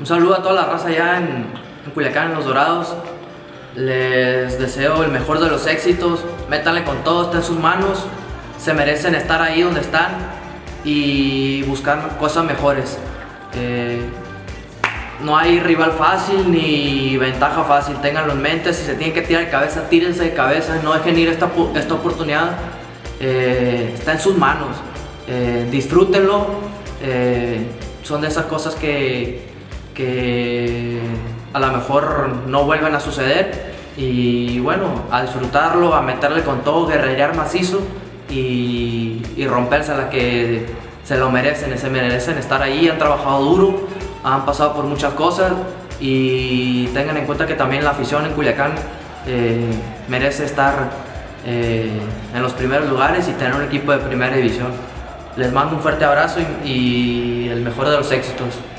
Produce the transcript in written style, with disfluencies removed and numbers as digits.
Un saludo a toda la raza allá en Culiacán, en Los Dorados. Les deseo el mejor de los éxitos. Métanle con todo, está en sus manos. Se merecen estar ahí donde están y buscar cosas mejores. No hay rival fácil ni ventaja fácil, ténganlo en mente. Si se tienen que tirar de cabeza, tírense de cabeza, no dejen ir esta oportunidad. Está en sus manos, disfrútenlo. Son de esas cosas que a lo mejor no vuelven a suceder, y bueno, a disfrutarlo, a meterle con todo, guerrerear macizo y rompérsela, que se lo merecen, se merecen estar ahí. Han trabajado duro, han pasado por muchas cosas, y tengan en cuenta que también la afición en Culiacán merece estar en los primeros lugares y tener un equipo de primera división. Les mando un fuerte abrazo y el mejor de los éxitos.